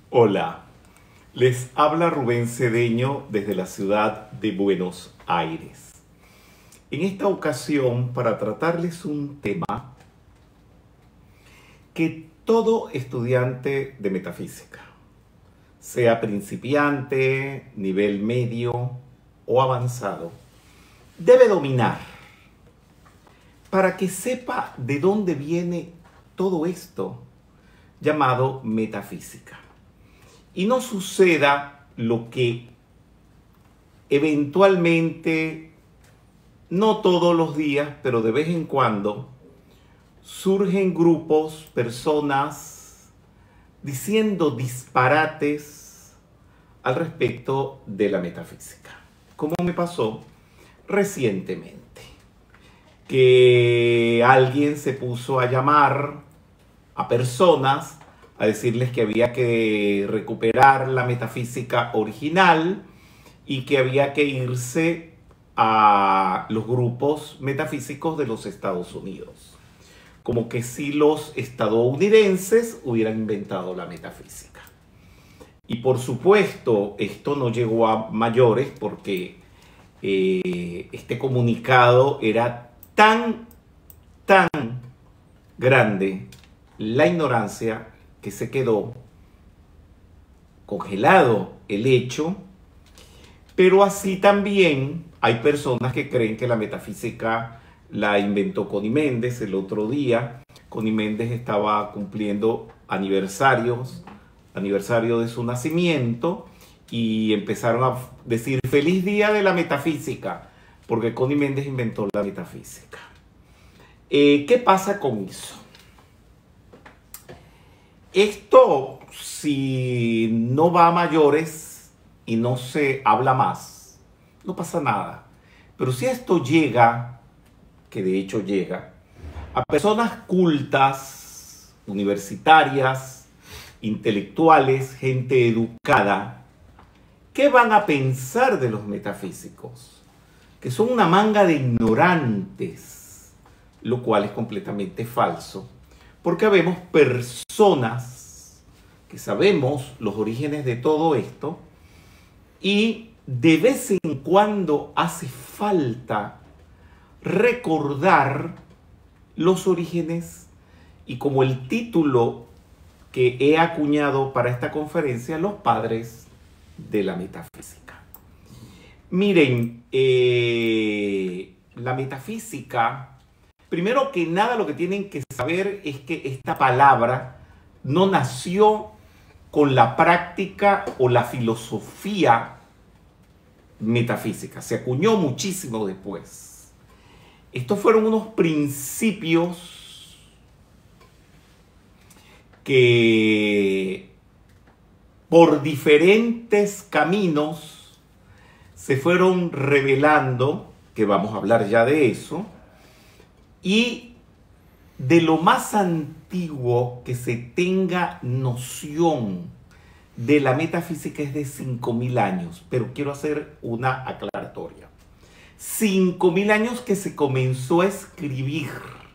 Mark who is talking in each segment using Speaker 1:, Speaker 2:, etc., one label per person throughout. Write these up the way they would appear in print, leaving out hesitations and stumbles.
Speaker 1: Hola, les habla Rubén Cedeño desde la ciudad de Buenos Aires. En esta ocasión, para tratarles un tema que todo estudiante de metafísica, sea principiante, nivel medio o avanzado, debe dominar para que sepa de dónde viene todo esto llamado metafísica. Y no suceda lo que eventualmente, no todos los días, pero de vez en cuando, surgen grupos, personas, diciendo disparates al respecto de la metafísica. Como me pasó recientemente, que alguien se puso a llamar a personas a decirles que había que recuperar la metafísica original y que había que irse a los grupos metafísicos de los Estados Unidos. Como que si los estadounidenses hubieran inventado la metafísica. Y por supuesto, esto no llegó a mayores porque este comunicado era tan grande la ignorancia que se quedó congelado el hecho, pero así también hay personas que creen que la metafísica la inventó Connie Méndez. El otro día Connie Méndez estaba cumpliendo aniversario de su nacimiento y empezaron a decir feliz día de la metafísica porque Connie Méndez inventó la metafísica. ¿Qué pasa con eso? Esto, si no va a mayores y no se habla más, no pasa nada. Pero si esto llega, que de hecho llega, a personas cultas, universitarias, intelectuales, gente educada, ¿qué van a pensar de los metafísicos? Que son una manga de ignorantes, lo cual es completamente falso. Porque habemos personas que sabemos los orígenes de todo esto y de vez en cuando hace falta recordar los orígenes y como el título que he acuñado para esta conferencia, los padres de la metafísica. Miren, la metafísica... Primero que nada, lo que tienen que saber es que esta palabra no nació con la práctica o la filosofía metafísica. Se acuñó muchísimo después. Estos fueron unos principios que por diferentes caminos se fueron revelando, que vamos a hablar ya de eso, y de lo más antiguo que se tenga noción de la metafísica es de 5.000 años, pero quiero hacer una aclaratoria. 5.000 años que se comenzó a escribir,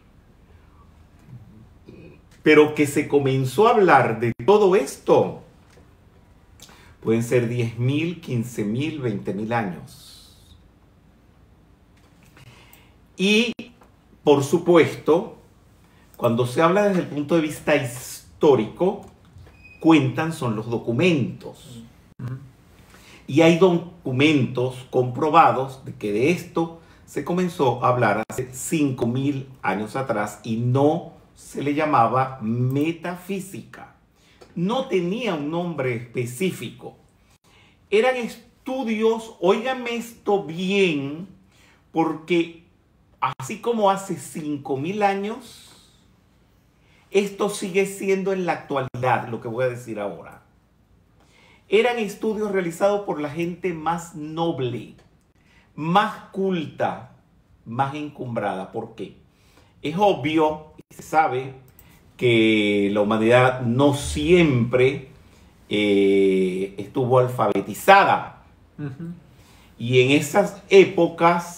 Speaker 1: pero que se comenzó a hablar de todo esto, pueden ser 10.000, 15.000, 20.000 años. Y por supuesto, cuando se habla desde el punto de vista histórico, cuentan son los documentos. Y hay documentos comprobados de que de esto se comenzó a hablar hace 5.000 años atrás y no se le llamaba metafísica. No tenía un nombre específico. Eran estudios, óiganme esto bien, porque así como hace 5.000 años, esto sigue siendo en la actualidad lo que voy a decir ahora. Eran estudios realizados por la gente más noble, más culta, más encumbrada. ¿Por qué? Es obvio y se sabe que la humanidad no siempre estuvo alfabetizada. Y en esas épocas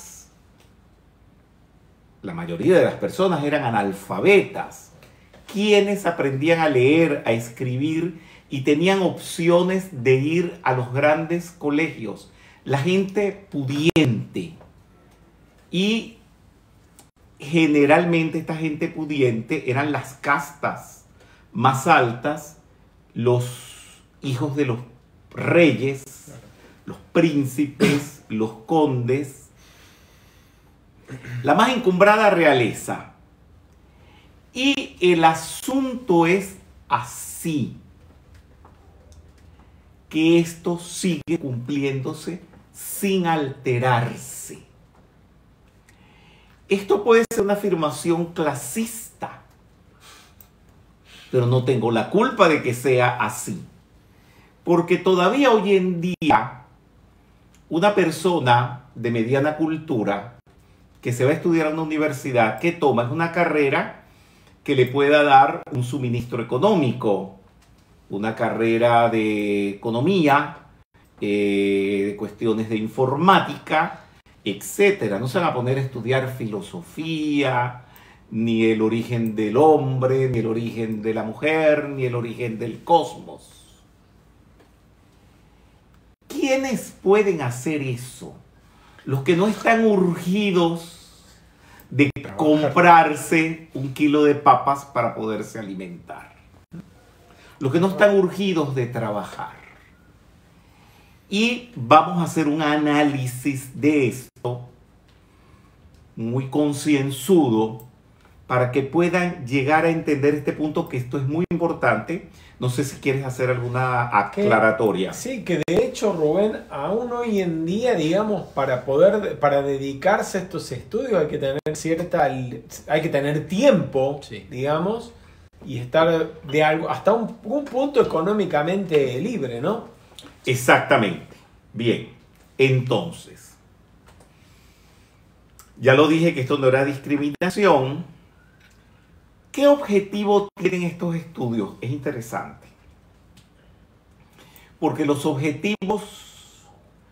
Speaker 1: la mayoría de las personas eran analfabetas. Quienes aprendían a leer, a escribir, y tenían opciones de ir a los grandes colegios. La gente pudiente. Y generalmente esta gente pudiente eran las castas más altas, los hijos de los reyes, los príncipes, los condes, la más encumbrada realeza. Y el asunto es así, que esto sigue cumpliéndose sin alterarse. Esto puede ser una afirmación clasista, pero no tengo la culpa de que sea así. Porque todavía hoy en día, una persona de mediana cultura que se va a estudiar a una universidad, que toma es una carrera que le pueda dar un suministro económico, una carrera de economía, de cuestiones de informática, etcétera. No se van a poner a estudiar filosofía, ni el origen del hombre, ni el origen de la mujer, ni el origen del cosmos. ¿Quiénes pueden hacer eso? Los que no están urgidos de comprarse un kilo de papas para poderse alimentar. Los que no están urgidos de trabajar. Y vamos a hacer un análisis de esto muy concienzudo para que puedan llegar a entender este punto, que esto es muy importante. No sé si quieres hacer alguna aclaratoria.
Speaker 2: Sí, que de hecho, Rubén, aún hoy en día, digamos, para dedicarse a estos estudios hay que tener tiempo, sí, digamos, y estar de algo hasta un punto económicamente libre, ¿no?
Speaker 1: Exactamente. Bien, entonces, ya lo dije que esto no era discriminación. ¿Qué objetivo tienen estos estudios? Es interesante. Porque los objetivos,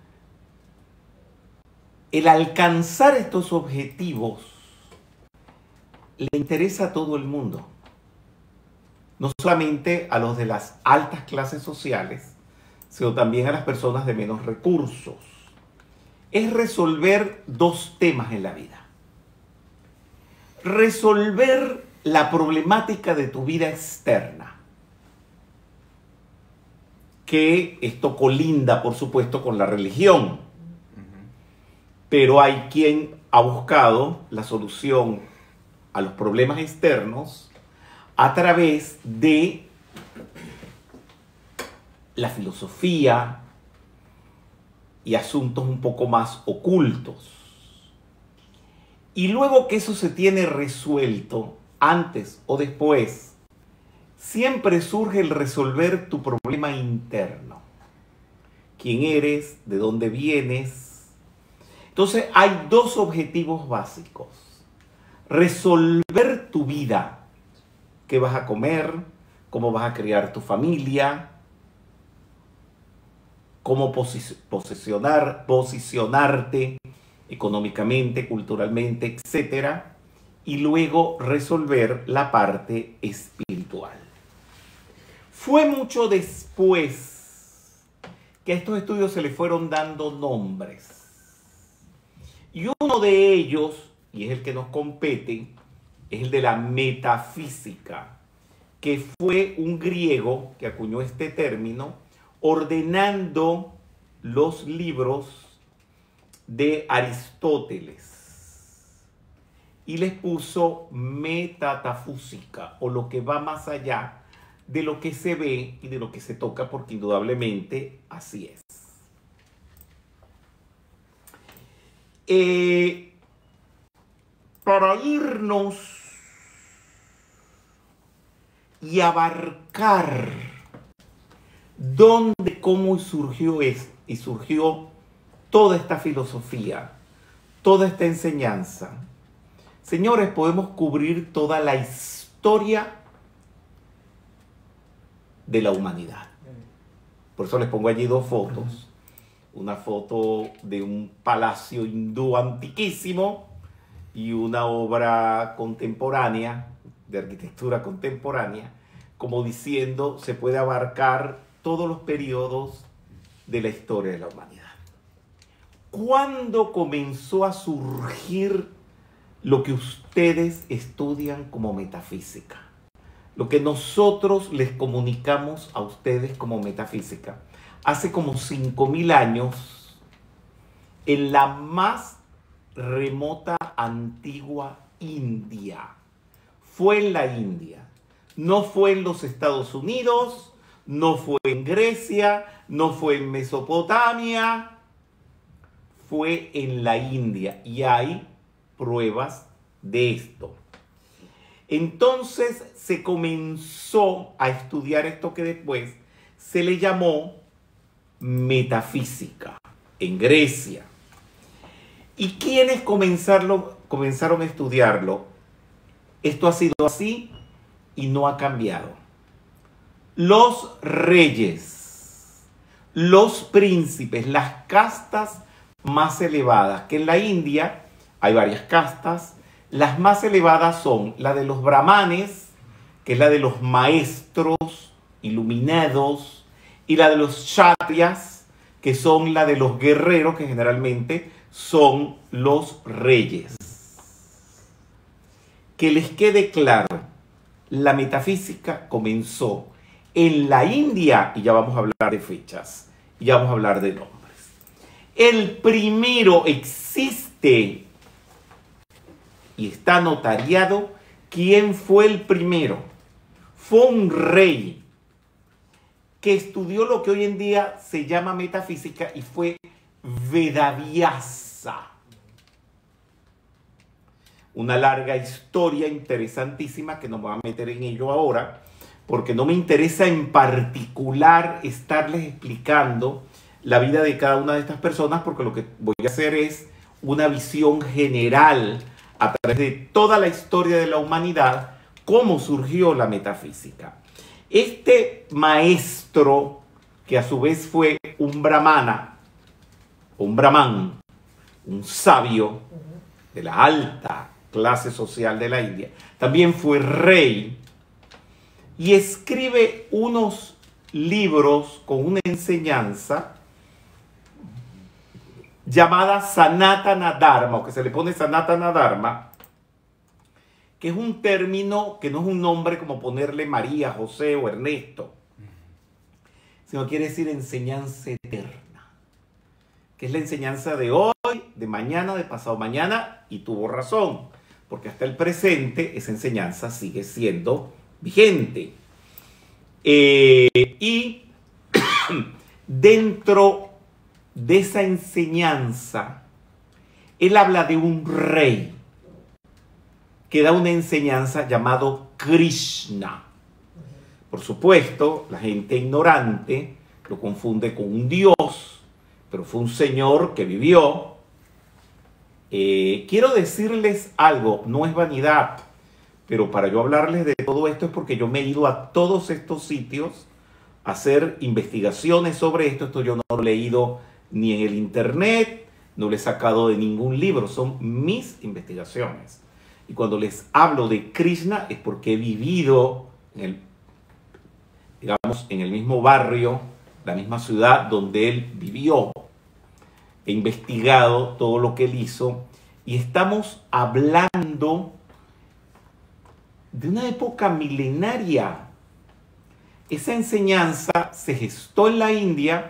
Speaker 1: el alcanzar estos objetivos, le interesa a todo el mundo. No solamente a los de las altas clases sociales, sino también a las personas de menos recursos. Es resolver dos temas en la vida. Resolver la problemática de tu vida externa, que esto colinda, por supuesto, con la religión. Pero hay quien ha buscado la solución a los problemas externos a través de la filosofía y asuntos un poco más ocultos. Y luego que eso se tiene resuelto, antes o después, siempre surge el resolver tu problema interno. ¿Quién eres? ¿De dónde vienes? Entonces hay dos objetivos básicos. Resolver tu vida. ¿Qué vas a comer? ¿Cómo vas a criar tu familia? ¿Cómo posicionarte económicamente, culturalmente, etcétera? Y luego resolver la parte espiritual. Fue mucho después que a estos estudios se le fueron dando nombres. Y uno de ellos, y es el que nos compete, es el de la metafísica, que fue un griego que acuñó este término, ordenando los libros de Aristóteles. Y les puso metatafúsica, o lo que va más allá de lo que se ve y de lo que se toca, porque indudablemente así es. Para irnos y abarcar dónde, cómo surgió y surgió toda esta filosofía, toda esta enseñanza. Señores, podemos cubrir toda la historia de la humanidad. Por eso les pongo allí dos fotos. Una foto de un palacio hindú antiquísimo y una obra contemporánea, de arquitectura contemporánea, como diciendo, se puede abarcar todos los periodos de la historia de la humanidad. ¿Cuándo comenzó a surgir lo que ustedes estudian como metafísica? Lo que nosotros les comunicamos a ustedes como metafísica. Hace como 5.000 años, en la más remota, antigua India. Fue en la India. No fue en los Estados Unidos, no fue en Grecia, no fue en Mesopotamia. Fue en la India y hay pruebas de esto. Entonces se comenzó a estudiar esto que después se le llamó metafísica en Grecia. ¿Y quiénes comenzaron a estudiarlo? Esto ha sido así y no ha cambiado. Los reyes, los príncipes, las castas más elevadas, que en la India hay varias castas. Las más elevadas son la de los brahmanes, que es la de los maestros iluminados, y la de los kshatriyas, que son la de los guerreros, que generalmente son los reyes. Que les quede claro, la metafísica comenzó en la India, y ya vamos a hablar de fechas, y ya vamos a hablar de nombres. El primero existe y está notariado. ¿Quién fue el primero? Fue un rey que estudió lo que hoy en día se llama metafísica y fue Vedavyasa. Una larga historia interesantísima que no me voy a meter en ello ahora, porque no me interesa en particular estarles explicando la vida de cada una de estas personas, porque lo que voy a hacer es una visión general a través de toda la historia de la humanidad, cómo surgió la metafísica. Este maestro, que a su vez fue un brahmana, un brahman, un sabio de la alta clase social de la India, también fue rey y escribe unos libros con una enseñanza llamada Sanatana Dharma, o que se le pone Sanatana Dharma, que es un término que no es un nombre como ponerle María, José o Ernesto, sino quiere decir enseñanza eterna, que es la enseñanza de hoy, de mañana, de pasado mañana, y tuvo razón, porque hasta el presente esa enseñanza sigue siendo vigente. Y dentro de esa enseñanza, él habla de un rey que da una enseñanza llamado Krishna. Por supuesto, la gente ignorante lo confunde con un dios, pero fue un señor que vivió. Quiero decirles algo, no es vanidad, pero para yo hablarles de todo esto es porque yo me he ido a todos estos sitios a hacer investigaciones sobre esto. Esto yo no lo he leído ni en el internet, no lo he sacado de ningún libro, son mis investigaciones. Y cuando les hablo de Krishna es porque he vivido en el mismo barrio, la misma ciudad donde él vivió. He investigado todo lo que él hizo y estamos hablando de una época milenaria. Esa enseñanza se gestó en la India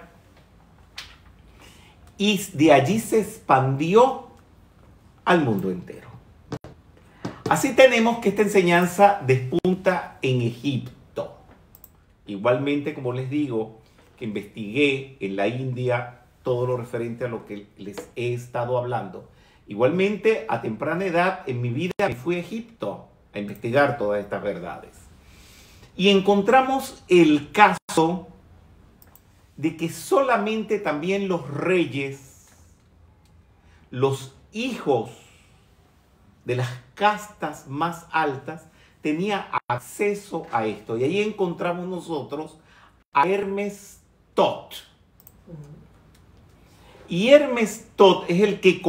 Speaker 1: y de allí se expandió al mundo entero. Así tenemos que esta enseñanza despunta en Egipto. Igualmente, como les digo, que investigué en la India todo lo referente a lo que les he estado hablando. Igualmente, a temprana edad en mi vida me fui a Egipto a investigar todas estas verdades. Y encontramos el caso de que solamente también los reyes, los hijos de las castas más altas, tenían acceso a esto. Y ahí encontramos nosotros a Hermes Tot. Y Hermes Tot es el que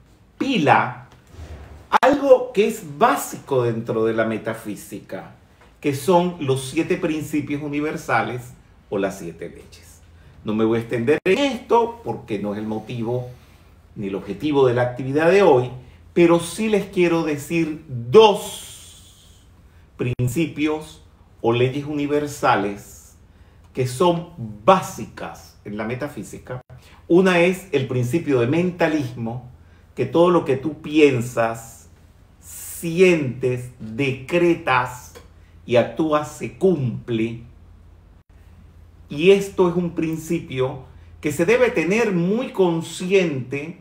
Speaker 1: compila algo que es básico dentro de la metafísica, que son los 7 principios universales o las 7 leyes. No me voy a extender en esto porque no es el motivo ni el objetivo de la actividad de hoy, pero sí les quiero decir 2 principios o leyes universales que son básicas en la metafísica. Una es el principio de mentalismo, que todo lo que tú piensas, sientes, decretas y actúas se cumple. Y esto es un principio que se debe tener muy consciente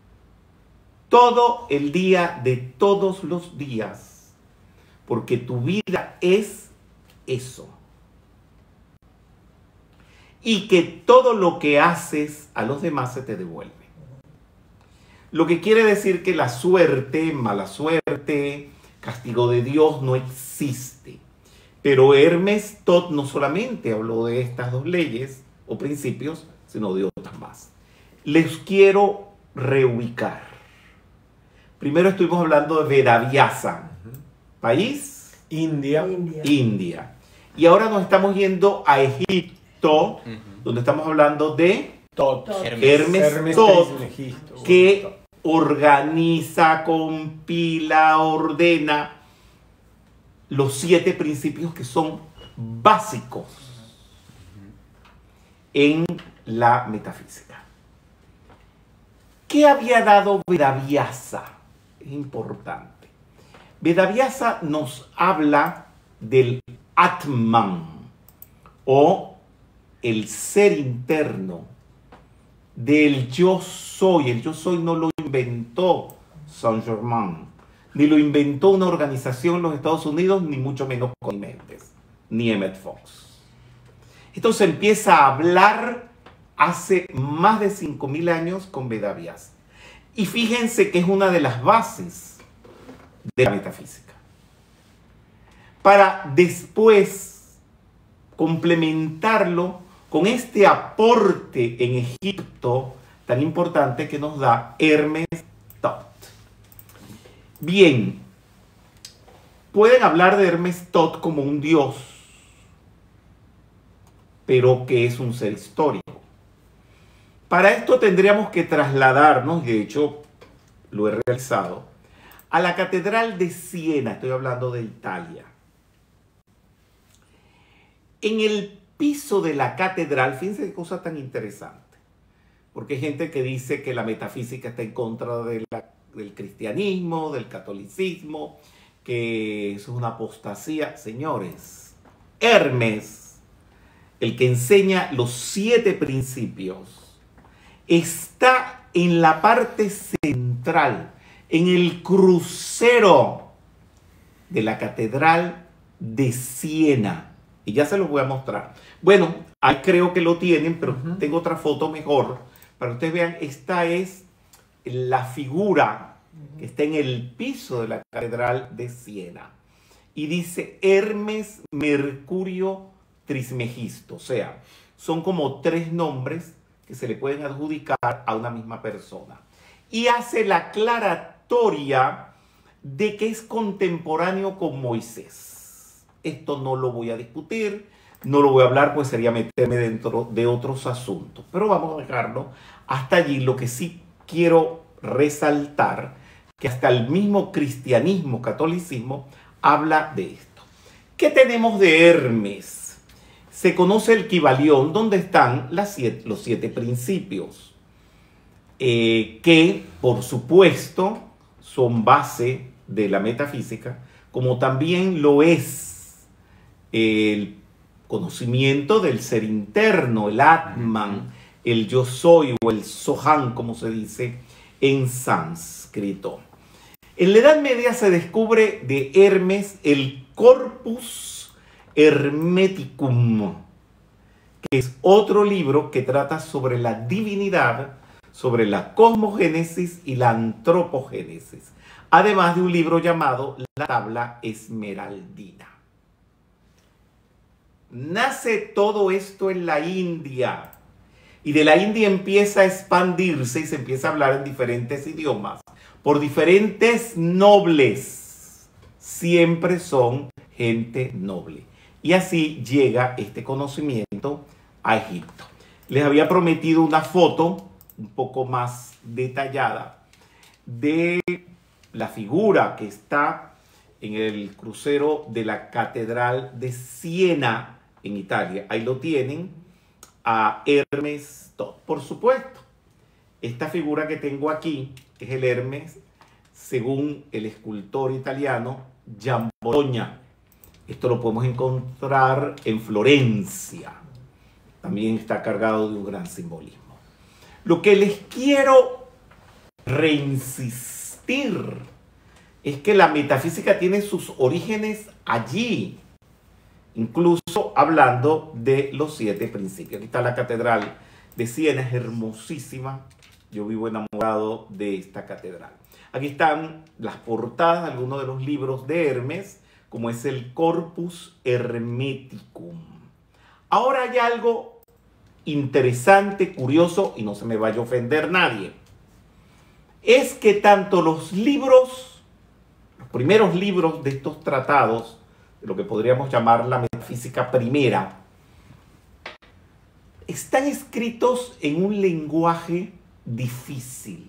Speaker 1: todo el día de todos los días, porque tu vida es eso. Y que todo lo que haces a los demás se te devuelve. Lo que quiere decir que la suerte, mala suerte, castigo de Dios no existe. Pero Hermes Todd no solamente habló de estas 2 leyes o principios, sino de otras más. Les quiero reubicar. Primero estuvimos hablando de Vedavyasa, país
Speaker 2: India.
Speaker 1: India. Y ahora nos estamos yendo a Egipto, donde estamos hablando de
Speaker 2: Tot.
Speaker 1: Hermes Todd,
Speaker 2: Egipto.
Speaker 1: que organiza, compila, ordena los 7 principios que son básicos en la metafísica. ¿Qué había dado Vedavyasa? Es importante. Vedavyasa nos habla del Atman o el ser interno, del yo soy. El yo soy no lo inventó Saint-Germain, ni lo inventó una organización en los Estados Unidos, ni mucho menos Connie Méndez, ni Emmett Fox. Esto se empieza a hablar hace más de 5.000 años con Vedavyasa. Y fíjense que es una de las bases de la metafísica. Para después complementarlo con este aporte en Egipto tan importante que nos da Hermes Todd. Bien, pueden hablar de Hermes Todd como un dios, pero que es un ser histórico. Para esto tendríamos que trasladarnos, y de hecho lo he realizado, a la Catedral de Siena, estoy hablando de Italia. En el piso de la catedral, fíjense qué cosa tan interesante, porque hay gente que dice que la metafísica está en contra del cristianismo, del catolicismo, que eso es una apostasía. Señores, Hermes, el que enseña los 7 principios, está en la parte central, en el crucero de la Catedral de Siena. Y ya se los voy a mostrar. Bueno, ahí creo que lo tienen, pero tengo otra foto mejor. Para que ustedes vean, esta es la figura que está en el piso de la Catedral de Siena. Y dice Hermes Mercurio Trismegisto. O sea, son como 3 nombres que se le pueden adjudicar a una misma persona. Y hace la aclaratoria de que es contemporáneo con Moisés. Esto no lo voy a discutir, no lo voy a hablar, pues sería meterme dentro de otros asuntos. Pero vamos a dejarlo hasta allí. Lo que sí quiero resaltar, que hasta el mismo cristianismo, catolicismo, habla de esto. ¿Qué tenemos de Hermes? Se conoce el Kybalión, donde están los 7 principios, que por supuesto son base de la metafísica, como también lo es el conocimiento del ser interno, el Atman, el yo soy o el Sohan, como se dice en sánscrito. En la Edad Media se descubre de Hermes el Corpus Hermeticum, que es otro libro que trata sobre la divinidad, sobre la cosmogénesis y la antropogénesis, además de un libro llamado La Tabla Esmeraldina. Nace todo esto en la India, y de la India empieza a expandirse y se empieza a hablar en diferentes idiomas por diferentes nobles siempre son gente noble. Y así llega este conocimiento a Egipto. Les había prometido una foto un poco más detallada de la figura que está en el crucero de la Catedral de Siena en Italia. Ahí lo tienen, a Hermes Tot. Por supuesto, esta figura que tengo aquí es el Hermes según el escultor italiano Giambologna. Esto lo podemos encontrar en Florencia. También está cargado de un gran simbolismo. Lo que les quiero reinsistir es que la metafísica tiene sus orígenes allí, incluso hablando de los 7 principios. Aquí está la Catedral de Siena, es hermosísima. Yo vivo enamorado de esta catedral. Aquí están las portadas de algunos de los libros de Hermes, como es el Corpus Hermeticum. Ahora hay algo interesante, curioso, y no se me vaya a ofender nadie. Es que tanto los libros, los primeros libros de estos tratados, de lo que podríamos llamar la metafísica primera, están escritos en un lenguaje difícil.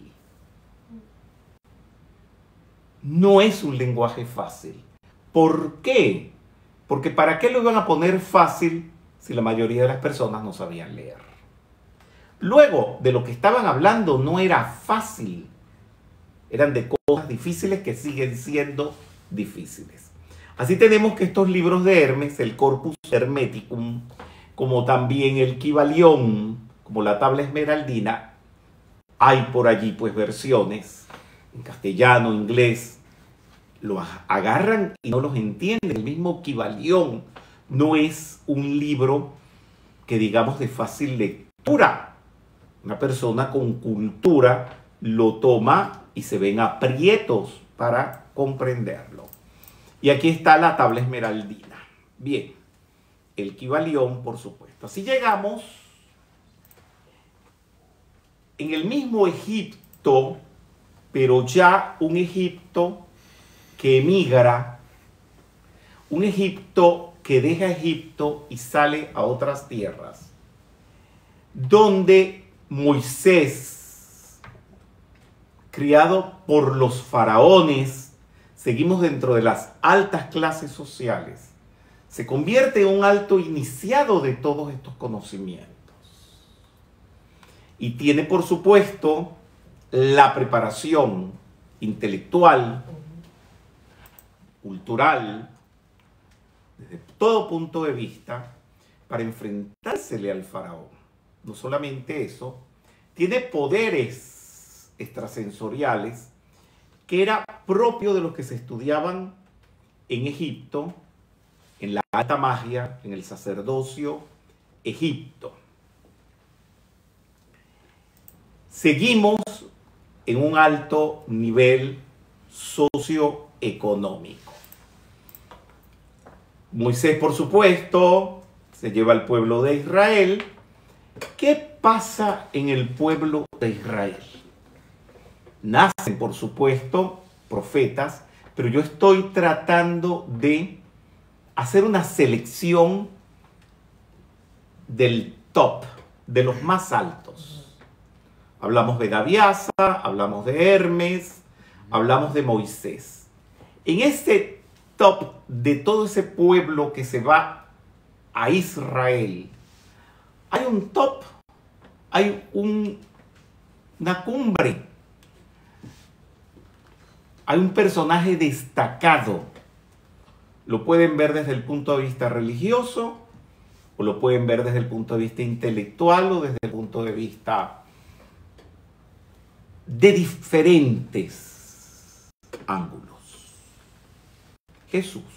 Speaker 1: No es un lenguaje fácil. ¿Por qué? Porque ¿para qué lo iban a poner fácil si la mayoría de las personas no sabían leer? Luego, de lo que estaban hablando no era fácil. Eran de cosas difíciles que siguen siendo difíciles. Así tenemos que estos libros de Hermes, el Corpus Hermeticum, como también el Kybalión, como la tabla esmeraldina, hay por allí pues versiones en castellano, inglés, los agarran y no los entienden. El mismo Kybalión no es un libro que digamos de fácil lectura. Una persona con cultura lo toma y se ven aprietos para comprenderlo. Y aquí está la tabla esmeraldina. Bien, el Kybalión, por supuesto. Así llegamos en el mismo Egipto, pero ya un Egipto que emigra, un Egipto que deja Egipto y sale a otras tierras, donde Moisés, criado por los faraones, seguimos dentro de las altas clases sociales, se convierte en un alto iniciado de todos estos conocimientos. Y tiene, por supuesto, la preparación intelectual, cultural, desde todo punto de vista, para enfrentársele al faraón. No solamente eso, tiene poderes extrasensoriales que era propio de los que se estudiaban en Egipto, en la alta magia, en el sacerdocio Egipto. Seguimos en un alto nivel socioeconómico. Moisés, por supuesto, se lleva al pueblo de Israel. ¿Qué pasa en el pueblo de Israel? Nacen, por supuesto, profetas, pero yo estoy tratando de hacer una selección del top, de los más altos. Hablamos de Daviasa, hablamos de Hermes, hablamos de Moisés. En este top de todo ese pueblo que se va a Israel, hay un top, hay una cumbre, hay un personaje destacado. Lo pueden ver desde el punto de vista religioso, o lo pueden ver desde el punto de vista intelectual, o desde el punto de vista de diferentes ángulos. Jesús.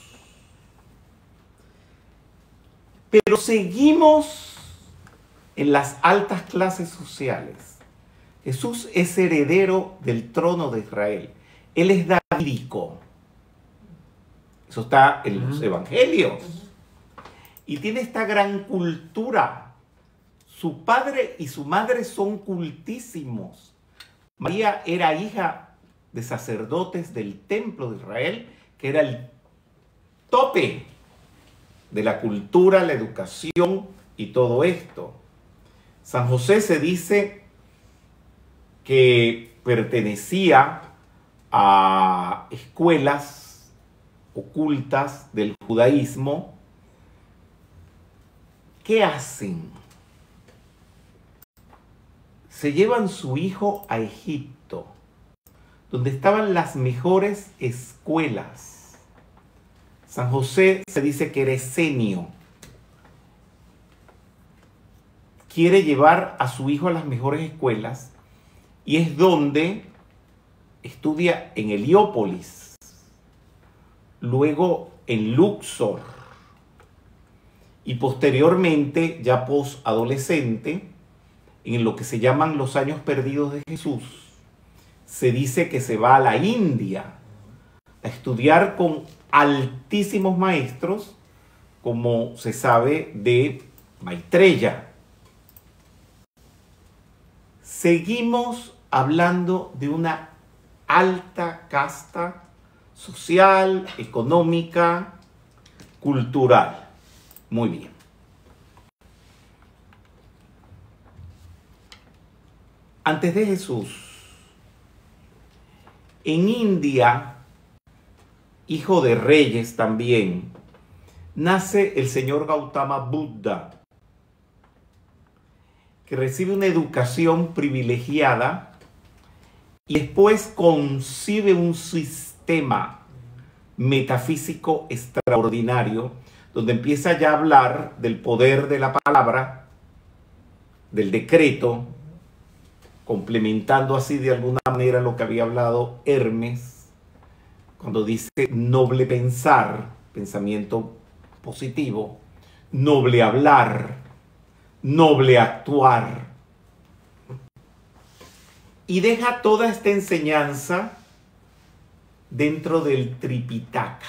Speaker 1: Pero seguimos en las altas clases sociales. Jesús es heredero del trono de Israel. Él es davídico. Eso está en los evangelios. Y tiene esta gran cultura. Su padre y su madre son cultísimos. María era hija de sacerdotes del templo de Israel que era el tope de la cultura, la educación y todo esto. San José se dice que pertenecía a escuelas ocultas del judaísmo. ¿Qué hacen? Se llevan su hijo a Egipto, donde estaban las mejores escuelas. San José se dice que era esenio. Quiere llevar a su hijo a las mejores escuelas y es donde estudia en Heliópolis, luego en Luxor y posteriormente, ya posadolescente, en lo que se llaman los años perdidos de Jesús. Se dice que se va a la India a estudiar con altísimos maestros, como se sabe de Maitreya. Seguimos hablando de una alta casta social, económica, cultural. Muy bien. Antes de Jesús, en India, hijo de reyes también, nace el señor Gautama Buddha, que recibe una educación privilegiada y después concibe un sistema metafísico extraordinario, donde empieza ya a hablar del poder de la palabra, del decreto, complementando así de alguna manera lo que había hablado Hermes, cuando dice noble pensar, pensamiento positivo, noble hablar, noble actuar. Y deja toda esta enseñanza dentro del Tripitaka.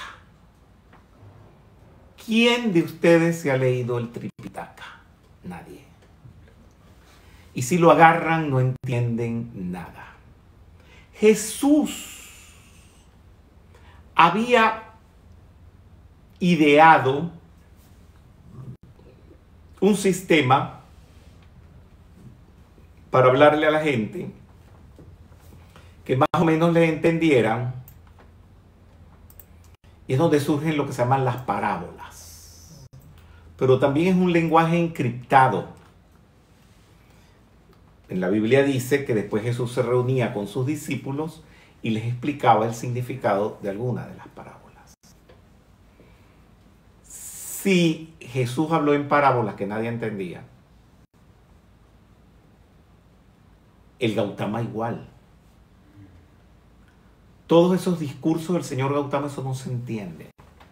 Speaker 1: ¿Quién de ustedes se ha leído el Tripitaka? Nadie. Y si lo agarran, no entienden nada. Jesús había ideado un sistema para hablarle a la gente que más o menos le entendieran, y es donde surgen lo que se llaman las parábolas. Pero también es un lenguaje encriptado. En la Biblia dice que después Jesús se reunía con sus discípulos y les explicaba el significado de alguna de las parábolas. Si Jesús habló en parábolas que nadie entendía, el Gautama igual. Todos esos discursos del señor Gautama, eso no se entiende.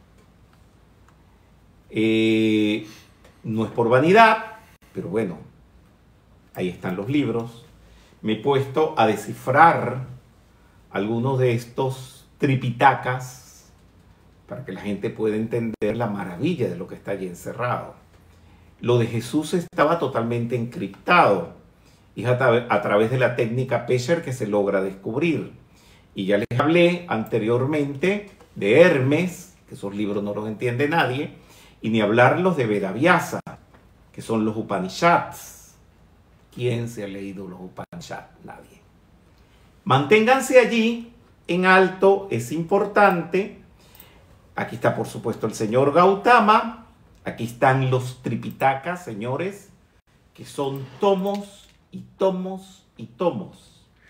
Speaker 1: No es por vanidad, pero bueno, ahí están los libros. Me he puesto a descifrar algunos de estos tripitakas para que la gente pueda entender la maravilla de lo que está allí encerrado. Lo de Jesús estaba totalmente encriptado y es a través de la técnica Pesher que se logra descubrir. Y ya les hablé anteriormente de Hermes, que esos libros no los entiende nadie, y ni hablarlos de Vedavyasa, que son los Upanishads. ¿Quién se ha leído los Upanishads? Nadie. Manténganse allí en alto, es importante. Aquí está, por supuesto, el señor Gautama. Aquí están los Tripitakas, señores, que son tomos y tomos y tomos.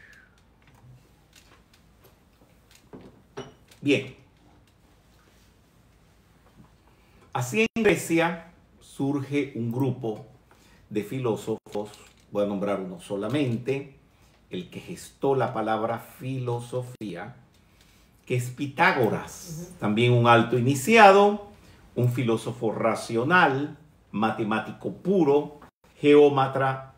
Speaker 1: Bien. Así en Grecia surge un grupo de filósofos, voy a nombrar uno solamente, el que gestó la palabra filosofía, que es Pitágoras, también un alto iniciado, un filósofo racional, matemático puro, geómetra,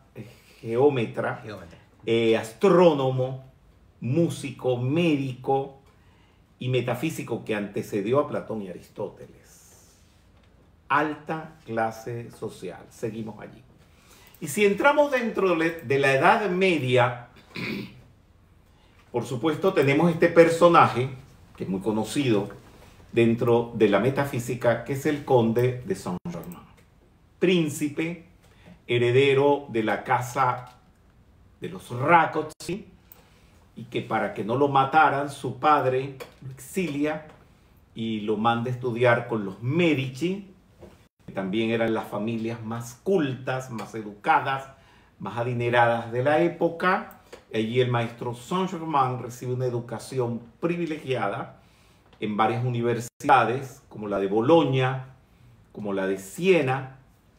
Speaker 1: astrónomo, músico, médico y metafísico que antecedió a Platón y Aristóteles. Alta clase social. Seguimos allí. Y si entramos dentro de la Edad Media, por supuesto tenemos este personaje, que es muy conocido, dentro de la metafísica, que es el conde de Saint-Germain. Príncipe, heredero de la casa de los Rákóczi, y que para que no lo mataran, su padre lo exilia y lo manda a estudiar con los Medici, que también eran las familias más cultas, más educadas, más adineradas de la época. Allí el maestro Saint-Germain recibe una educación privilegiada en varias universidades, como la de Bolonia, como la de Siena.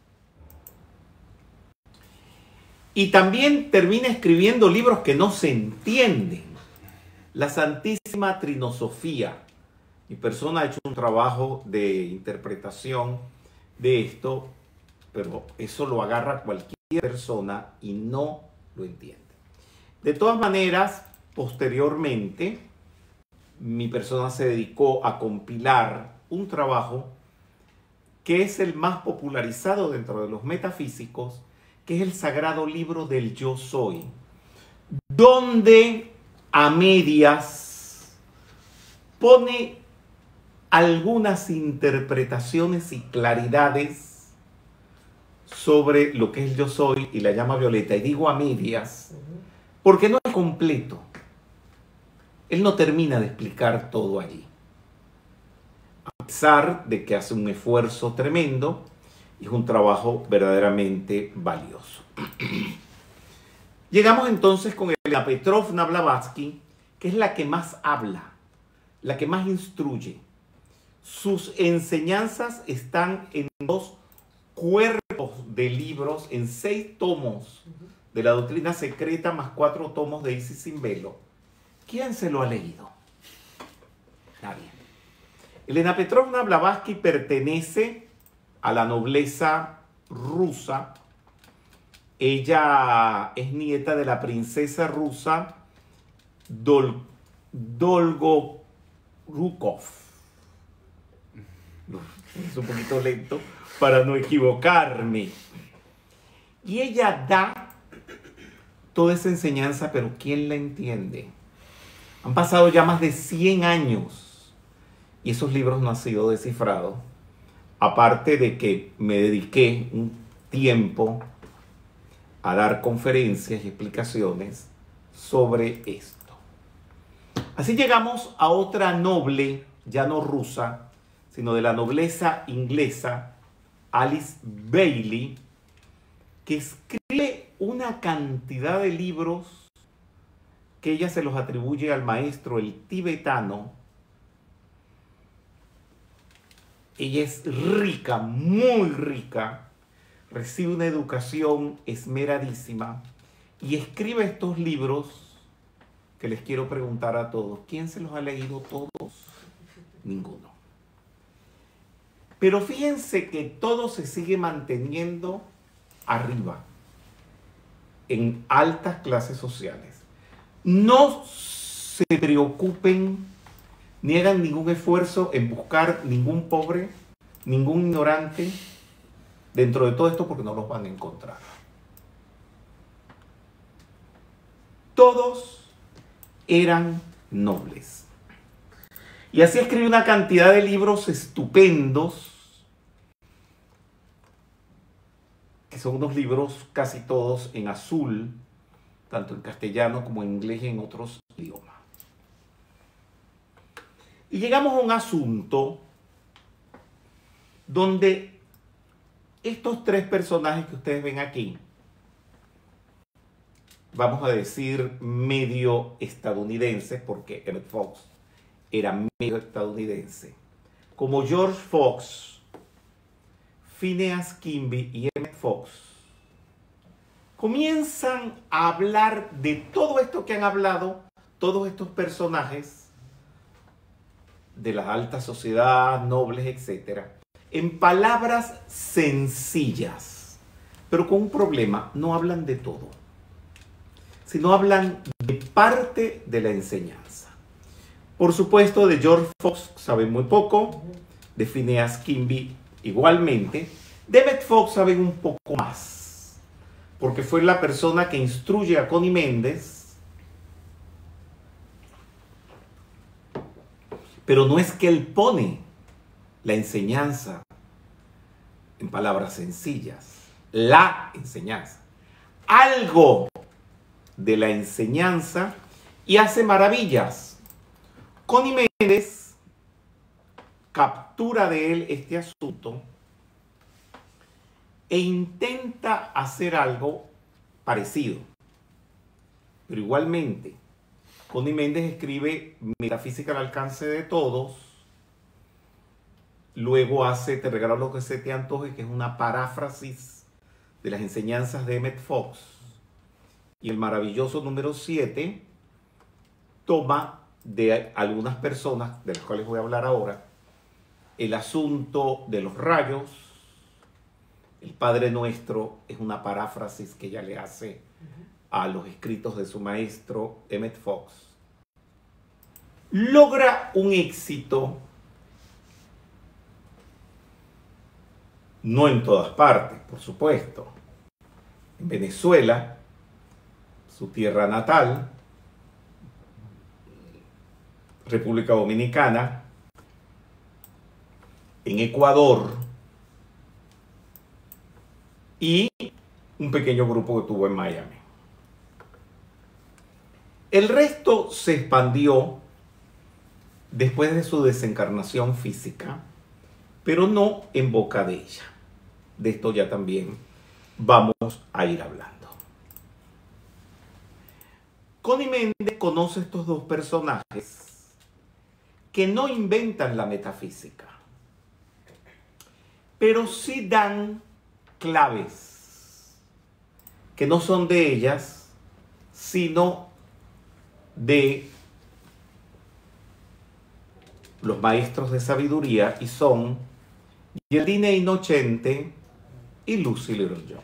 Speaker 1: Y también termina escribiendo libros que no se entienden. La Santísima Trinosofía. Mi persona ha hecho un trabajo de interpretación de esto, pero eso lo agarra cualquier persona y no lo entiende. De todas maneras, posteriormente, mi persona se dedicó a compilar un trabajo que es el más popularizado dentro de los metafísicos, que es el Sagrado Libro del Yo Soy, donde a medias pone algunas interpretaciones y claridades sobre lo que es el Yo Soy y la llama violeta. Y digo a medias porque no es completo. Él no termina de explicar todo allí, a pesar de que hace un esfuerzo tremendo y es un trabajo verdaderamente valioso. Llegamos entonces con Elena Petrovna Blavatsky, que es la que más habla, la que más instruye. Sus enseñanzas están en 2 cuerpos de libros, en 6 tomos de la doctrina secreta, más 4 tomos de Isis sin velo. ¿Quién se lo ha leído? Nadie. Elena Petrovna Blavatsky pertenece a la nobleza rusa. Ella es nieta de la princesa rusa Dolgorukov. Es un poquito lento para no equivocarme. Y ella da toda esa enseñanza, pero ¿quién la entiende? Han pasado ya más de 100 años y esos libros no han sido descifrados. Aparte de que me dediqué un tiempo a dar conferencias y explicaciones sobre esto. Así llegamos a otra noble, ya no rusa, sino de la nobleza inglesa, Alice Bailey, que escribe una cantidad de libros que ella se los atribuye al maestro, el tibetano. Ella es rica, muy rica, recibe una educación esmeradísima y escribe estos libros que les quiero preguntar a todos. ¿Quién se los ha leído todos? Ninguno. Pero fíjense que todo se sigue manteniendo arriba, en altas clases sociales. No se preocupen ni hagan ningún esfuerzo en buscar ningún pobre, ningún ignorante dentro de todo esto, porque no los van a encontrar. Todos eran nobles. Y así escribe una cantidad de libros estupendos, que son unos libros casi todos en azul, tanto en castellano como en inglés y en otros idiomas. Y llegamos a un asunto donde estos 3 personajes que ustedes ven aquí, vamos a decir medio estadounidenses, porque Emmett Fox era medio estadounidense, como George Fox, Phineas Kimby y Emmett Fox, comienzan a hablar de todo esto que han hablado todos estos personajes de la alta sociedad, nobles, etc., en palabras sencillas, pero con un problema: no hablan de todo, sino hablan de parte de la enseñanza. Por supuesto, de George Fox saben muy poco, de Phineas Kimby igualmente, de Emmett Fox saben un poco más, porque fue la persona que instruye a Connie Méndez. Pero no es que él pone la enseñanza, en palabras sencillas, la enseñanza, algo de la enseñanza y hace maravillas. Connie Méndez captura de él este asunto e intenta hacer algo parecido. Pero igualmente, Connie Méndez escribe Metafísica al alcance de todos. Luego hace Te regalo lo que se te antoje, que es una paráfrasis de las enseñanzas de Emmett Fox. Y el maravilloso número 7 toma de algunas personas, de las cuales voy a hablar ahora, el asunto de los rayos. El Padre Nuestro es una paráfrasis que ella le hace a los escritos de su maestro Emmett Fox. Logra un éxito, no en todas partes, por supuesto. En Venezuela, su tierra natal, República Dominicana, en Ecuador y un pequeño grupo que tuvo en Miami. El resto se expandió después de su desencarnación física, pero no en boca de ella. De esto ya también vamos a ir hablando. Connie Méndez conoce estos dos personajes que no inventan la metafísica, pero sí dan claves que no son de ellas, sino de los maestros de sabiduría, y son Geraldine Innocenti y Lucy Littlejohn.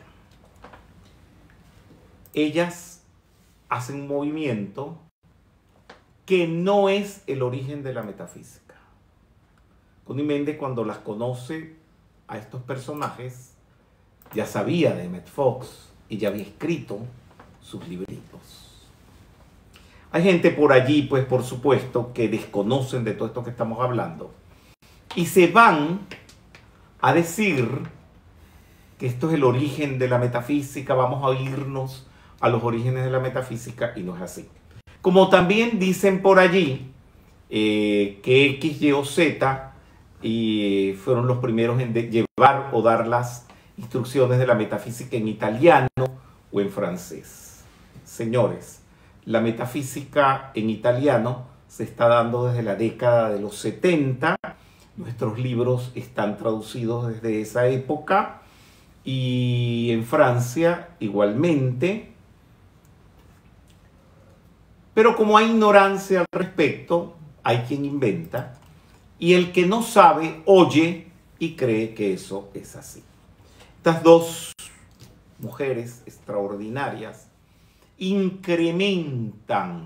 Speaker 1: Ellas hacen un movimiento que no es el origen de la metafísica. Connie Méndez, cuando las conoce a estos personajes, ya sabía de Emmett Fox y ya había escrito sus libritos. Hay gente por allí, pues por supuesto, que desconocen de todo esto que estamos hablando y se van a decir que esto es el origen de la metafísica, vamos a irnos a los orígenes de la metafísica, y no es así. Como también dicen por allí que X, Y o Z fueron los primeros en llevar o dar las instrucciones de la metafísica en italiano o en francés. Señores, la metafísica en italiano se está dando desde la década de los 70. Nuestros libros están traducidos desde esa época, y en Francia igualmente. Pero como hay ignorancia al respecto, hay quien inventa, y el que no sabe oye y cree que eso es así. Estas dos mujeres extraordinarias incrementan,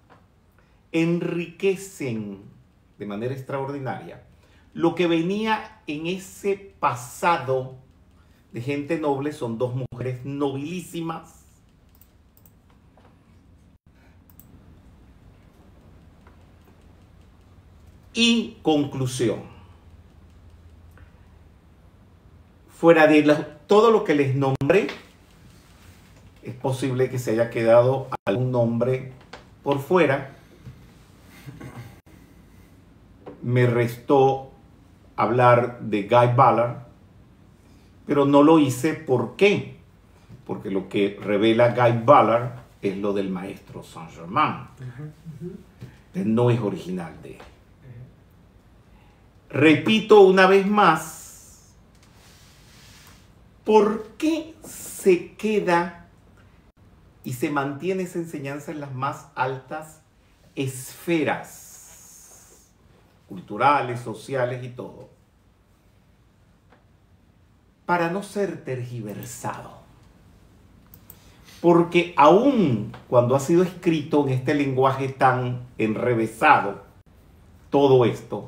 Speaker 1: enriquecen de manera extraordinaria lo que venía en ese pasado de gente noble. Son dos mujeres nobilísimas, y conclusión, fuera de todo lo que les nombré, es posible que se haya quedado algún nombre por fuera. Me restó hablar de Guy Ballard, pero no lo hice. ¿Por qué? Porque lo que revela Guy Ballard es lo del maestro Saint-Germain. No es original de él. Repito una vez más, ¿por qué se queda y se mantiene esa enseñanza en las más altas esferas culturales, sociales y todo? Para no ser tergiversado. Porque aún cuando ha sido escrito en este lenguaje tan enrevesado, todo esto,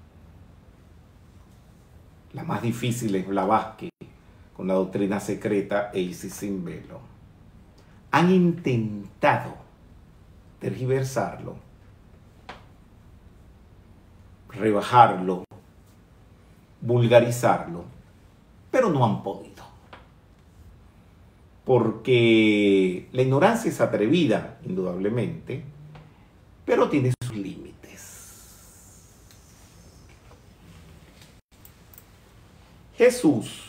Speaker 1: la más difícil es Blavatsky con la doctrina secreta e Isis sin velo, han intentado tergiversarlo, rebajarlo, vulgarizarlo, pero no han podido. Porque la ignorancia es atrevida, indudablemente, pero tiene sus límites. Jesús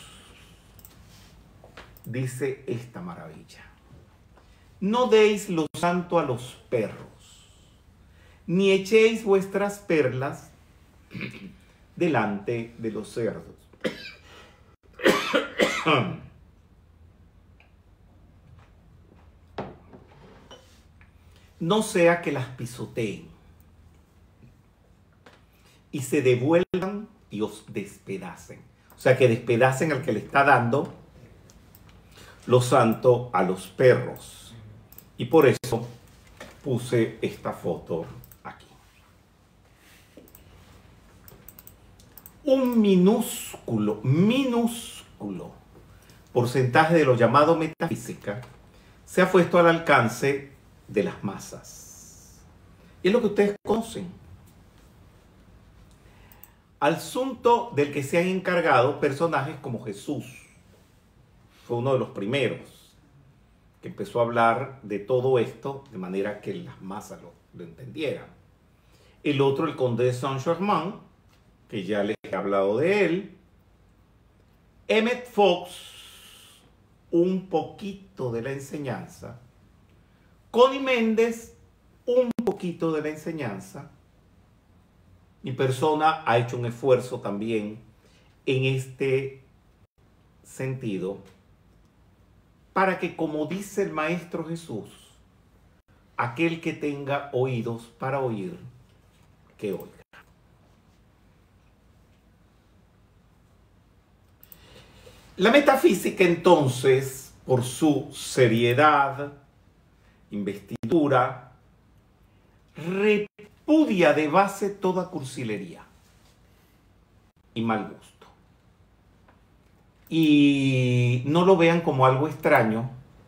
Speaker 1: dice esta maravilla: no deis lo santo a los perros, ni echéis vuestras perlas delante de los cerdos. No sea que las pisoteen y se devuelvan y os despedacen. O sea, que despedacen al que le está dando lo santo a los perros. Y por eso puse esta foto aquí. Un minúsculo porcentaje de lo llamado metafísica se ha puesto al alcance de las masas. Y es lo que ustedes conocen. Al asunto del que se han encargado personajes como Jesús. Fue uno de los primeros que empezó a hablar de todo esto de manera que las masas lo entendieran. El otro, el conde de Saint-Germain, que ya les he hablado de él. Emmett Fox, un poquito de la enseñanza. Connie Méndez, un poquito de la enseñanza. Mi persona ha hecho un esfuerzo también en este sentido para que, como dice el Maestro Jesús, aquel que tenga oídos para oír, que oiga. La metafísica, entonces, por su seriedad, investidura, repudia de base toda cursilería y mal gusto. Y no lo vean como algo extraño,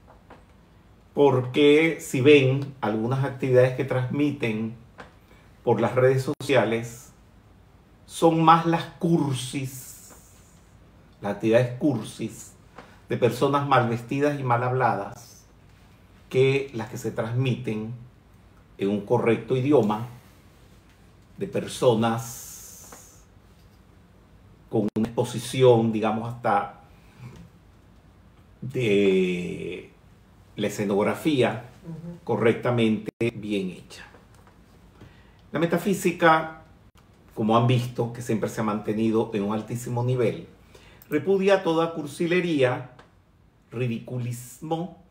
Speaker 1: porque si ven algunas actividades que transmiten por las redes sociales, son más las cursis, las actividades cursis de personas mal vestidas y mal habladas, que las que se transmiten en un correcto idioma de personas con una exposición, digamos, hasta de la escenografía correctamente bien hecha. La metafísica, como han visto, que siempre se ha mantenido en un altísimo nivel, repudia toda cursilería, ridiculismo,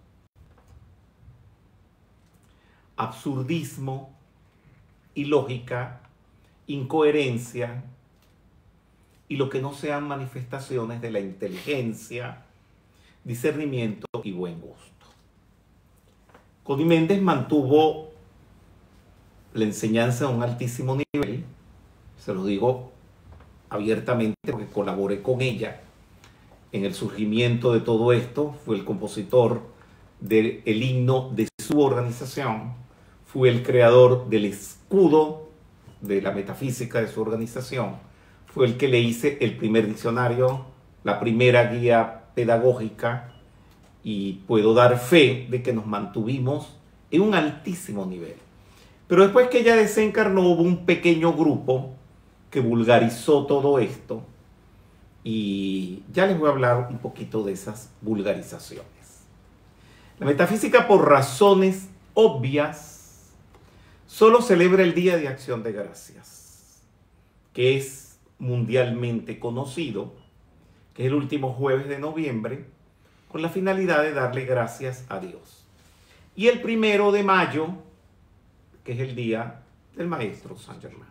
Speaker 1: absurdismo, ilógica, incoherencia y lo que no sean manifestaciones de la inteligencia, discernimiento y buen gusto. Connie Méndez mantuvo la enseñanza a un altísimo nivel, se lo digo abiertamente porque colaboré con ella en el surgimiento de todo esto, fue el compositor del himno de su organización, fue el creador del escudo de la metafísica de su organización, fue el que le hice el primer diccionario, la primera guía pedagógica, y puedo dar fe de que nos mantuvimos en un altísimo nivel. Pero después que ella desencarnó, hubo un pequeño grupo que vulgarizó todo esto, y ya les voy a hablar un poquito de esas vulgarizaciones. La metafísica, por razones obvias, solo celebra el Día de Acción de Gracias, que es mundialmente conocido, que es el último jueves de noviembre, con la finalidad de darle gracias a Dios. Y el 1 de mayo, que es el día del Maestro Saint-Germain.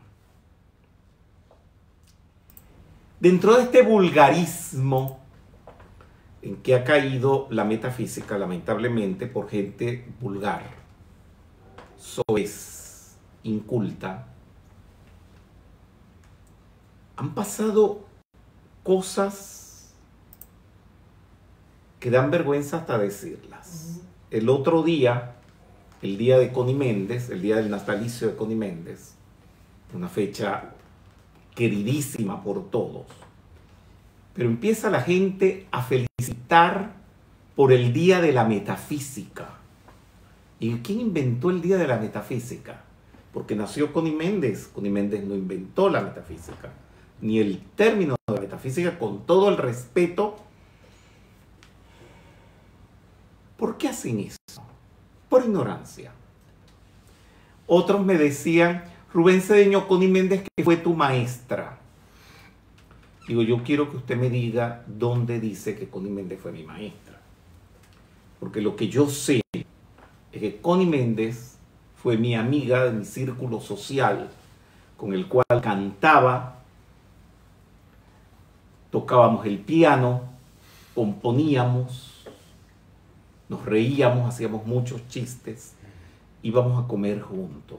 Speaker 1: Dentro de este vulgarismo en que ha caído la metafísica, lamentablemente, por gente vulgar, soez, inculta, han pasado cosas que dan vergüenza hasta decirlas. El otro día, el día de Connie Méndez, el día del natalicio de Connie Méndez, una fecha queridísima por todos, pero empieza la gente a felicitar por el Día de la Metafísica. ¿Y quién inventó el Día de la Metafísica? Porque nació Connie Méndez. Connie Méndez no inventó la metafísica, ni el término de la metafísica, con todo el respeto. ¿Por qué hacen eso? Por ignorancia. Otros me decían, Rubén Cedeño, Connie Méndez, que fue tu maestra. Digo, yo quiero que usted me diga dónde dice que Connie Méndez fue mi maestra. Porque lo que yo sé es que Connie Méndez fue mi amiga de mi círculo social, con el cual cantaba, tocábamos el piano, componíamos, nos reíamos, hacíamos muchos chistes, íbamos a comer juntos.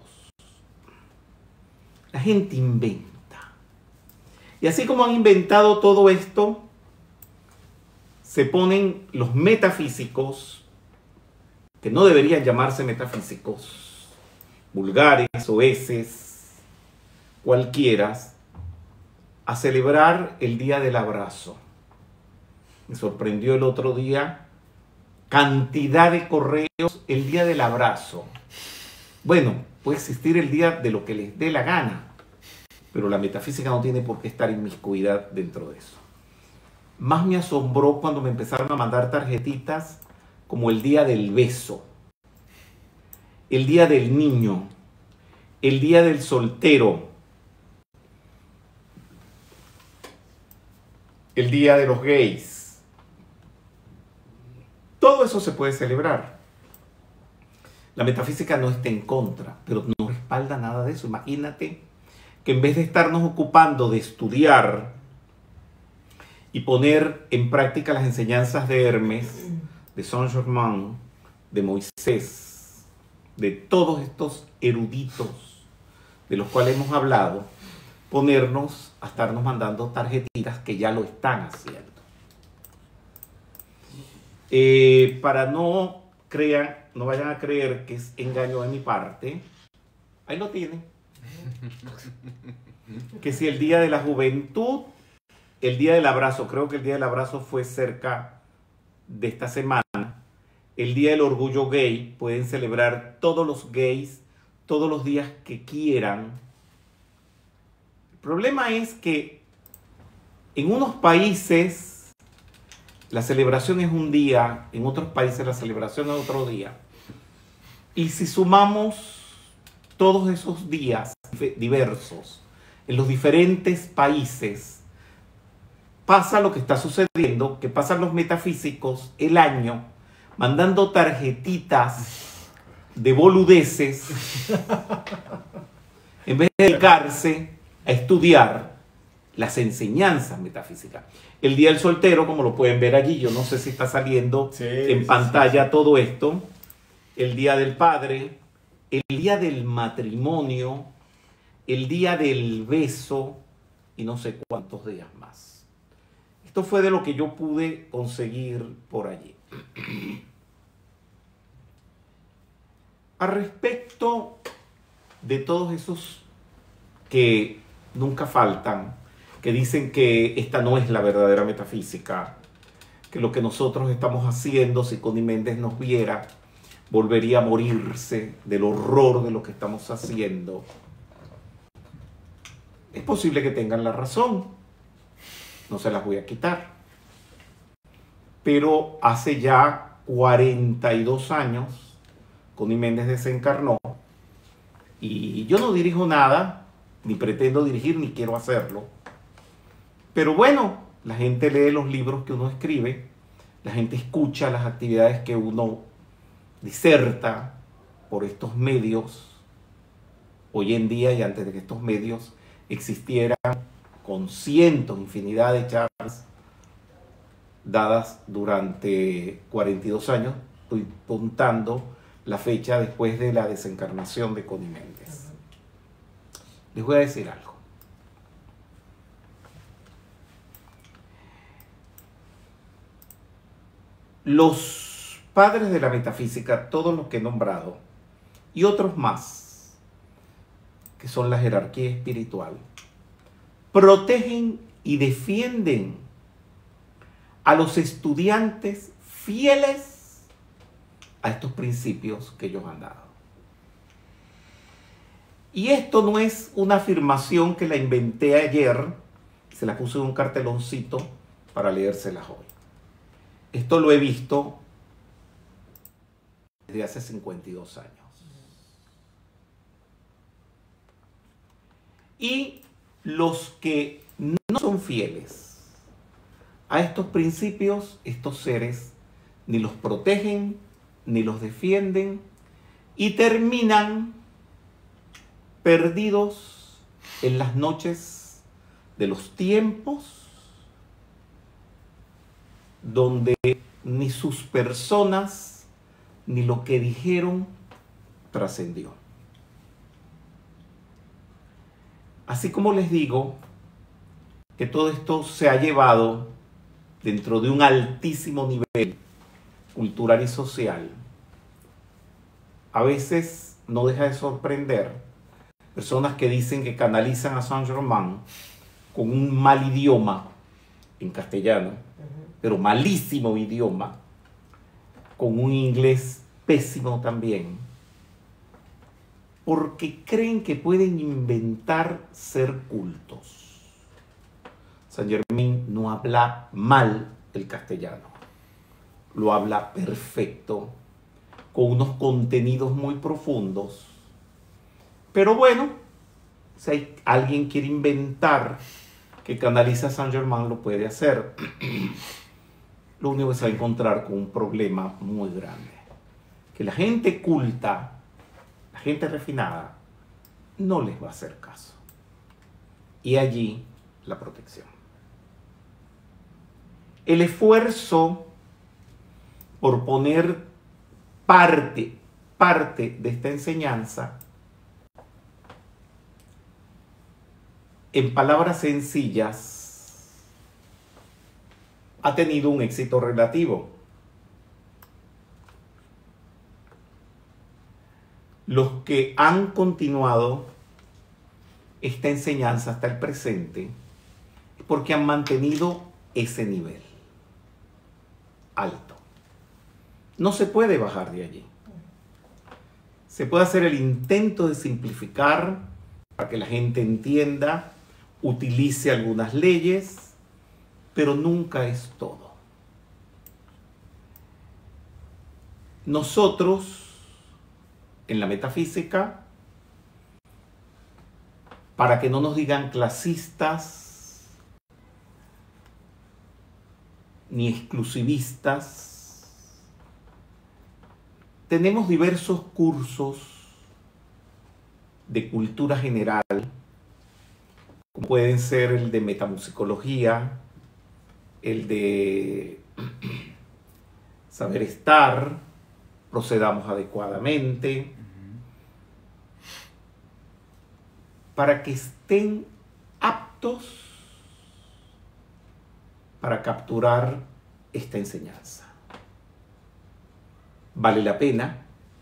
Speaker 1: La gente inventa. Y así como han inventado todo esto, se ponen los metafísicos, que no deberían llamarse metafísicos, vulgares, oeces, cualquiera, a celebrar el Día del Abrazo. Me sorprendió el otro día cantidad de correos, el Día del Abrazo. Bueno, puede existir el día de lo que les dé la gana, pero la metafísica no tiene por qué estar inmiscuida dentro de eso. Más me asombró cuando me empezaron a mandar tarjetitas como el Día del Beso, el Día del Niño, el Día del Soltero, el Día de los Gays. Todo eso se puede celebrar. La metafísica no está en contra, pero no respalda nada de eso. Imagínate que en vez de estarnos ocupando de estudiar y poner en práctica las enseñanzas de Hermes, de Saint-Germain, de Moisés, de todos estos eruditos de los cuales hemos hablado, ponernos a estarnos mandando tarjetitas que ya lo están haciendo. Para no vayan a creer que es engaño de mi parte, ahí lo tienen. Que si el Día de la Juventud, el Día del Abrazo, creo que el Día del Abrazo fue cerca de esta semana, el Día del Orgullo Gay, pueden celebrar todos los gays todos los días que quieran. El problema es que en unos países la celebración es un día, en otros países la celebración es otro día. Y si sumamos todos esos días diversos en los diferentes países, pasa lo que está sucediendo, que pasan los metafísicos el año mandando tarjetitas de boludeces en vez de dedicarse a estudiar las enseñanzas metafísicas. El Día del Soltero, como lo pueden ver allí, yo no sé si está saliendo en pantalla todo esto. El Día del Padre, el Día del Matrimonio, el Día del Beso y no sé cuántos días más. Esto fue de lo que yo pude conseguir por allí. Al respecto de todos esos que nunca faltan, que dicen que esta no es la verdadera metafísica, que lo que nosotros estamos haciendo, si Connie Méndez nos viera, volvería a morirse del horror de lo que estamos haciendo. Es posible que tengan la razón, no se las voy a quitar. Pero hace ya 42 años, Connie Méndez desencarnó y yo no dirijo nada, ni pretendo dirigir, ni quiero hacerlo. Pero bueno, la gente lee los libros que uno escribe, la gente escucha las actividades que uno diserta por estos medios, hoy en día y antes de que estos medios existieran, con cientos, infinidad de charlas dadas durante 42 años, estoy contando la fecha después de la desencarnación de Connie Méndez. Les voy a decir algo. Los padres de la metafísica, todos los que he nombrado, y otros más, que son la jerarquía espiritual, protegen y defienden a los estudiantes fieles a estos principios que ellos han dado. Y esto no es una afirmación que la inventé ayer, se la puse en un carteloncito para leérselas hoy. Esto lo he visto desde hace 52 años. Y los que no son fieles a estos principios, estos seres ni los protegen, ni los defienden, y terminan perdidos en las noches de los tiempos, donde ni sus personas, ni lo que dijeron trascendió. Así como les digo que todo esto se ha llevado dentro de un altísimo nivel cultural y social, a veces no deja de sorprender personas que dicen que canalizan a Saint-Germain con un mal idioma en castellano, pero malísimo idioma, con un inglés pésimo también, porque creen que pueden inventar ser cultos. Saint-Germain no habla mal el castellano, lo habla perfecto, con unos contenidos muy profundos. Pero bueno, si alguien quiere inventar que canaliza a Saint-Germain, lo puede hacer. Lo único que se va a encontrar con un problema muy grande, que la gente culta, la gente refinada, no les va a hacer caso. Y allí la protección. El esfuerzo por poner parte de esta enseñanza en palabras sencillas ha tenido un éxito relativo. Los que han continuado esta enseñanza hasta el presente es porque han mantenido ese nivel alto. No se puede bajar de allí. Se puede hacer el intento de simplificar para que la gente entienda, utilice algunas leyes, pero nunca es todo. Nosotros, en la metafísica, para que no nos digan clasistas ni exclusivistas, tenemos diversos cursos de cultura general, como pueden ser el de metamusicología, el de saber estar, procedamos adecuadamente, para que estén aptos para capturar esta enseñanza. Vale la pena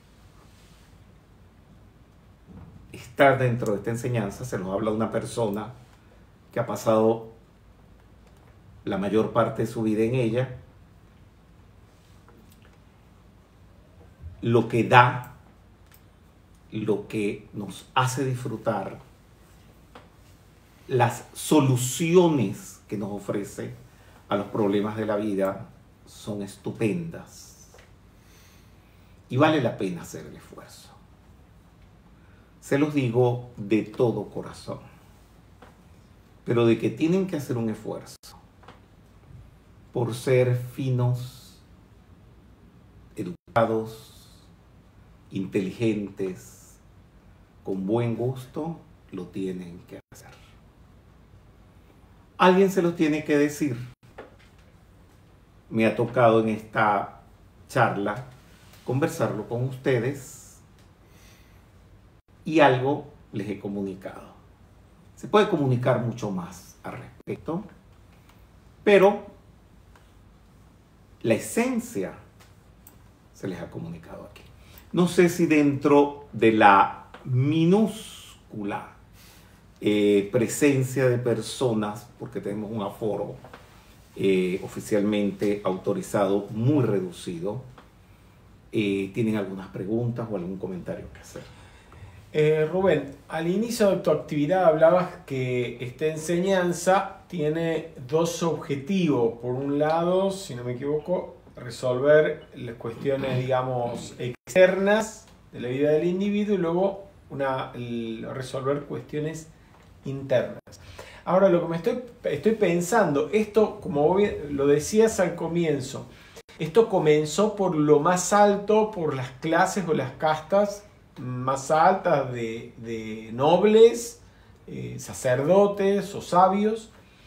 Speaker 1: estar dentro de esta enseñanza. Se nos habla de una persona que ha pasado la mayor parte de su vida en ella. Lo que da, lo que nos hace disfrutar, las soluciones que nos ofrece a los problemas de la vida son estupendas. Y vale la pena hacer el esfuerzo. Se los digo de todo corazón. Pero de que tienen que hacer un esfuerzo por ser finos, educados, inteligentes, con buen gusto, lo tienen que hacer. Alguien se lo tiene que decir. Me ha tocado en esta charla conversarlo con ustedes y algo les he comunicado. Se puede comunicar mucho más al respecto, pero la esencia se les ha comunicado aquí. No sé si dentro de la minúscula presencia de personas, porque tenemos un aforo oficialmente autorizado, muy reducido. ¿Tienen algunas preguntas o algún comentario que hacer?
Speaker 2: Rubén, al inicio de tu actividad hablabas que esta enseñanza tiene dos objetivos. Por un lado, si no me equivoco, resolver las cuestiones, digamos, externas de la vida del individuo y luego resolver cuestiones internas. Ahora, lo que estoy pensando, esto, como vos lo decías al comienzo, esto comenzó por lo más alto, por las clases o las castas más altas de nobles, sacerdotes o sabios,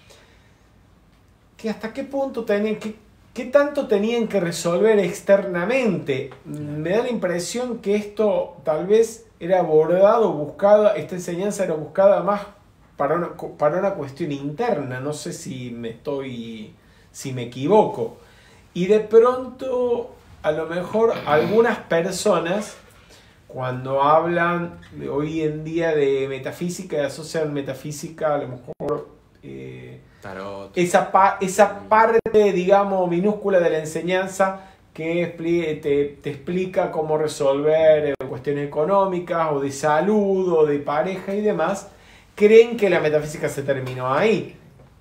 Speaker 2: que hasta qué punto qué tanto tenían que resolver externamente. Me da la impresión que esto tal vez era abordado, buscada, esta enseñanza era buscada más para una cuestión interna. No sé si me equivoco. Y de pronto, a lo mejor algunas personas, cuando hablan hoy en día de metafísica, asocian metafísica a lo mejor
Speaker 3: Tarot.
Speaker 2: esa parte, digamos, minúscula de la enseñanza que te explica cómo resolver cuestiones económicas o de salud o de pareja y demás, creen que la metafísica se terminó ahí.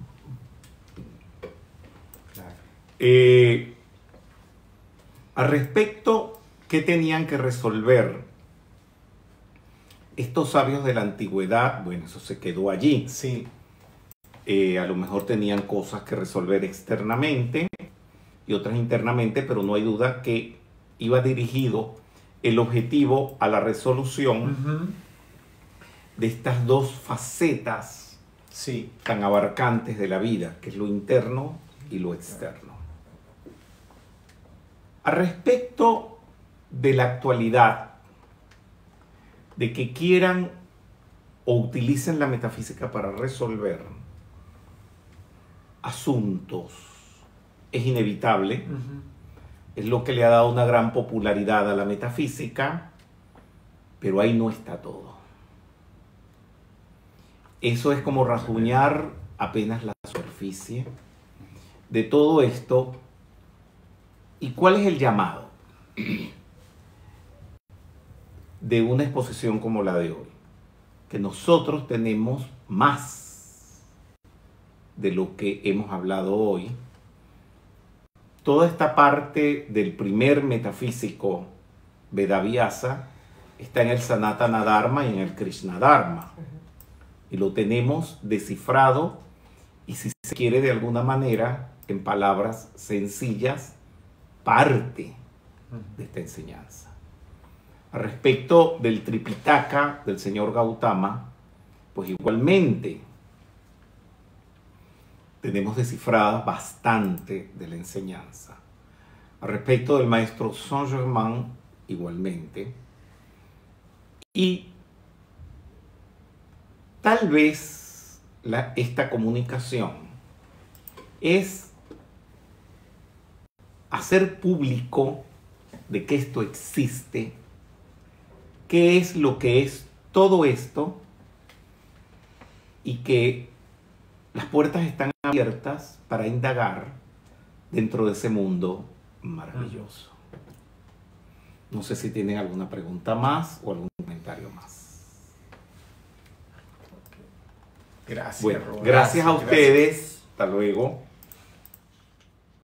Speaker 1: Al respecto, ¿qué tenían que resolver estos sabios de la antigüedad? Bueno, eso se quedó allí.
Speaker 2: Sí.
Speaker 1: A lo mejor tenían cosas que resolver externamente y otras internamente, pero no hay duda que iba dirigido el objetivo a la resolución de estas dos facetas tan abarcantes de la vida, que es lo interno y lo externo. Al respecto de la actualidad, de que quieran o utilicen la metafísica para resolver asuntos, es inevitable. Es lo que le ha dado una gran popularidad a la metafísica, pero ahí no está todo. Eso es como rasguñar apenas la superficie de todo esto. ¿Y cuál es el llamado de una exposición como la de hoy? Que nosotros tenemos más de lo que hemos hablado hoy. Toda esta parte del primer metafísico Vedavyasa está en el Sanatana Dharma y en el Krishna Dharma. Y lo tenemos descifrado y, si se quiere, de alguna manera, en palabras sencillas, parte de esta enseñanza. Al respecto del Tripitaka del señor Gautama, pues igualmente tenemos descifrada bastante de la enseñanza. Al respecto del maestro Saint-Germain, igualmente. Y tal vez esta comunicación es hacer público de que esto existe, qué es lo que es todo esto y que las puertas están abiertas para indagar dentro de ese mundo maravilloso. No sé si tienen alguna pregunta más o algún comentario más.
Speaker 2: Gracias,
Speaker 1: Bueno,
Speaker 2: Rubén.
Speaker 1: gracias a ustedes. Hasta luego.